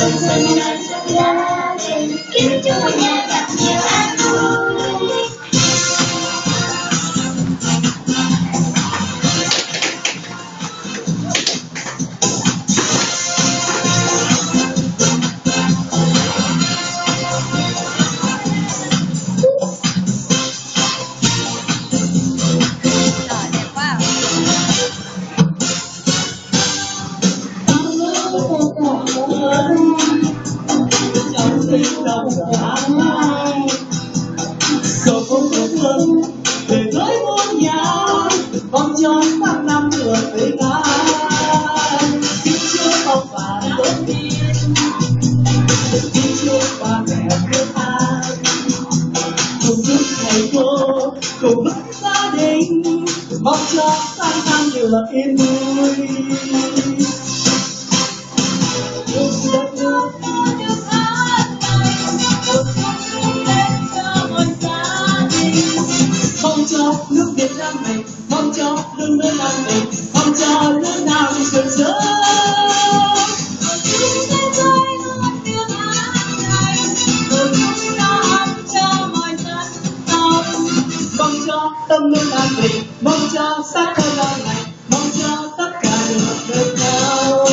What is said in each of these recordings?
xuân xuân đón xuân lá rừng, kính chúc mọi nhà gặp nhiều an vui. Cầu phong cầu xuân về với muôn nhà, mong cho sang năm được về ta. Kính chúc ông bà tốt niên, kính chúc ba mẹ thương an, cùng chúc thầy cô cùng với gia đình, mong cho sang năm được yên vui. Đất nước mong cho nước Việt Nam mình, mong cho nước Nam mình, mong cho nước Nam sương sớm. Chúng ta vui luôn tiếng hát này, rồi chúng ta ấm cho mọi dân tộc. Mong cho tâm nước Nam mình, mong cho sắc thơm non này, mong cho tất cả được bên nhau.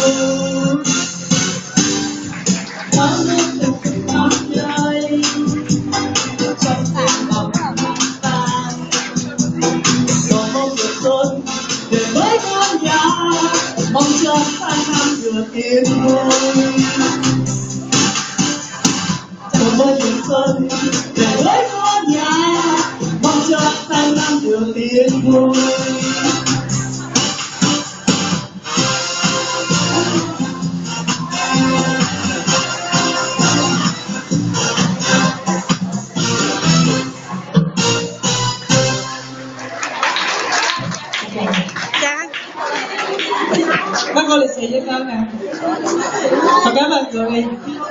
Bao nước từng từng non rơi, trong tim lòng ta. Cầu mong được xuân về với con nhà, mong cho sang năm được yên vui. Cầu mong được xuân về với con nhà, mong cho sang năm được yên vui. Bác cô lịch sự với con nè. Con cảm ơn người.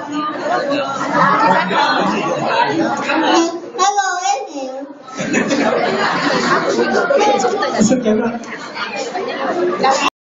Hello em hiểu. Xin cảm ơn.